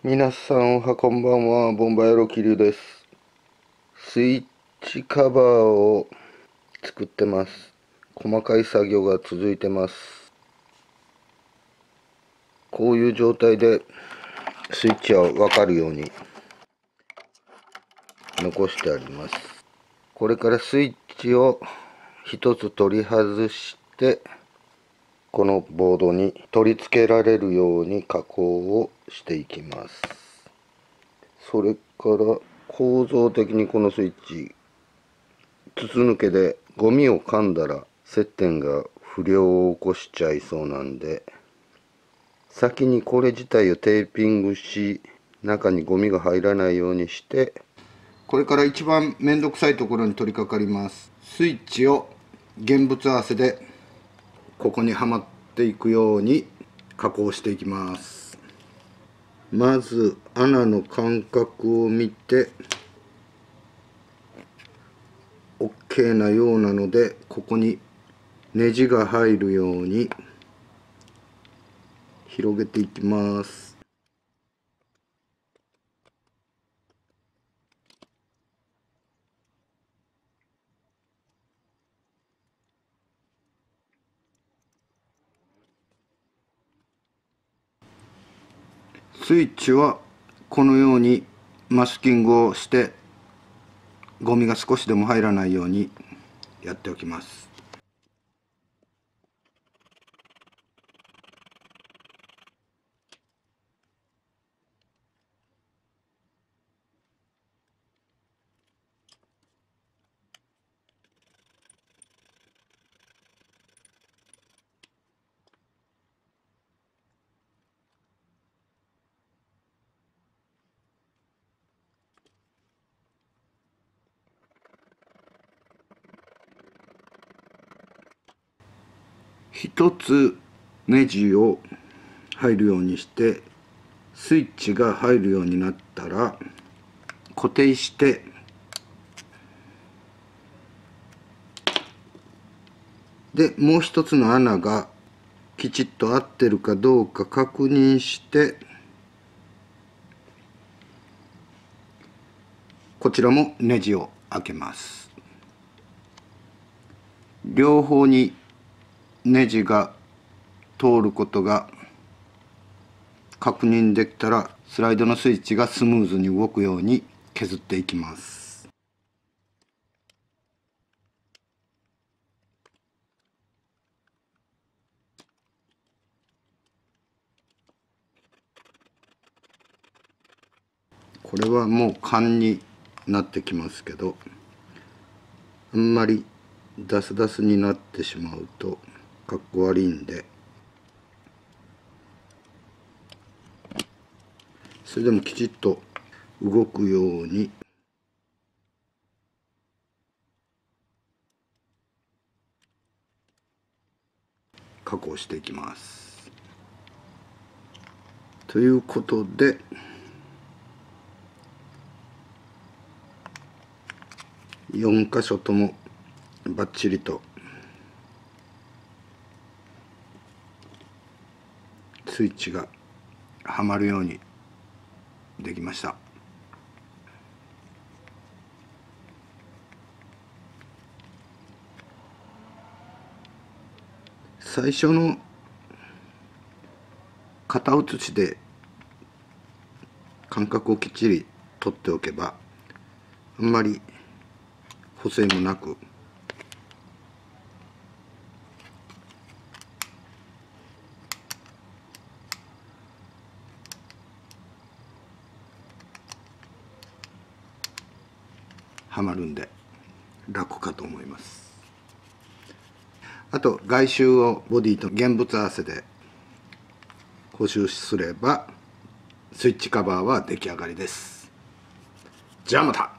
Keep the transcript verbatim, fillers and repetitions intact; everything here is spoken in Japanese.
皆さんおはこんばんは、ボンバイロキリュウです。スイッチカバーを作ってます。細かい作業が続いてます。こういう状態でスイッチは分かるように残してあります。これからスイッチを一つ取り外して、このボードに取り付けられるように加工をしていきます。それから構造的にこのスイッチ、筒抜けでゴミを噛んだら接点が不良を起こしちゃいそうなんで、先にこれ自体をテーピングし、中にゴミが入らないようにして、これから一番めんどくさいところに取り掛かります。スイッチを現物合わせでここにはまっていくように加工していきます。まず穴の間隔を見て OK なようなので、ここにネジが入るように広げていきます。スイッチはこのようにマスキングをしてゴミが少しでも入らないようにやっておきます。一つネジを入るようにしてスイッチが入るようになったら固定して、でもう一つの穴がきちっと合ってるかどうか確認して、こちらもネジを開けます。両方にネジが通ることが確認できたら、スライドのスイッチがスムーズに動くように削っていきます。これはもう勘になってきますけど、あんまりダスダスになってしまうとかっこ悪いんで、それでもきちっと動くように加工していきます。ということで、よん箇所ともバッチリとスイッチがはまるようにできました。最初の型写しで間隔をきっちり取っておけば、あんまり補正もなくはまるんで楽かと思います。あと外周をボディと現物合わせで補修すればスイッチカバーは出来上がりです。じゃあまた。